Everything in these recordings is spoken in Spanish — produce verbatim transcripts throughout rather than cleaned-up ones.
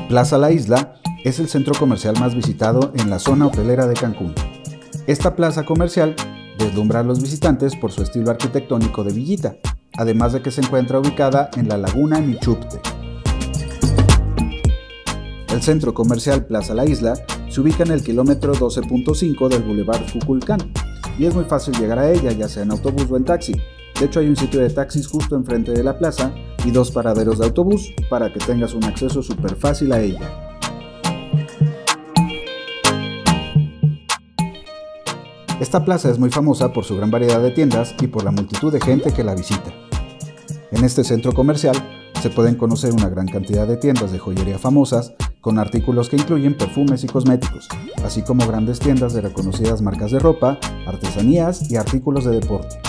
Plaza La Isla es el centro comercial más visitado en la zona hotelera de Cancún. Esta plaza comercial deslumbra a los visitantes por su estilo arquitectónico de villita, además de que se encuentra ubicada en la laguna Michupte. El centro comercial Plaza La Isla se ubica en el kilómetro doce punto cinco del Boulevard Kukulcán y es muy fácil llegar a ella, ya sea en autobús o en taxi. De hecho, hay un sitio de taxis justo enfrente de la plaza y dos paraderos de autobús para que tengas un acceso súper fácil a ella. Esta plaza es muy famosa por su gran variedad de tiendas y por la multitud de gente que la visita. En este centro comercial se pueden conocer una gran cantidad de tiendas de joyería famosas con artículos que incluyen perfumes y cosméticos, así como grandes tiendas de reconocidas marcas de ropa, artesanías y artículos de deporte.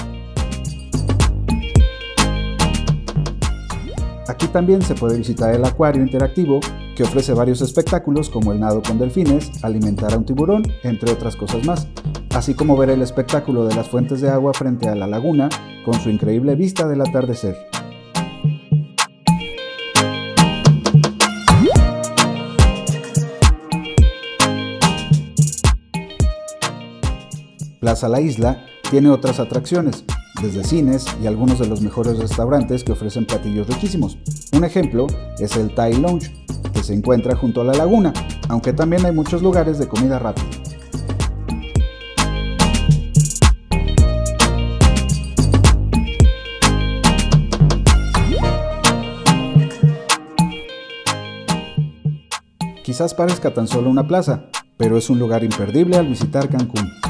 Aquí también se puede visitar el acuario interactivo, que ofrece varios espectáculos como el nado con delfines, alimentar a un tiburón, entre otras cosas más, así como ver el espectáculo de las fuentes de agua frente a la laguna con su increíble vista del atardecer. Plaza La Isla tiene otras atracciones, desde cines y algunos de los mejores restaurantes que ofrecen platillos riquísimos. Un ejemplo es el Thai Lounge, que se encuentra junto a la laguna, aunque también hay muchos lugares de comida rápida. Quizás parezca tan solo una plaza, pero es un lugar imperdible al visitar Cancún.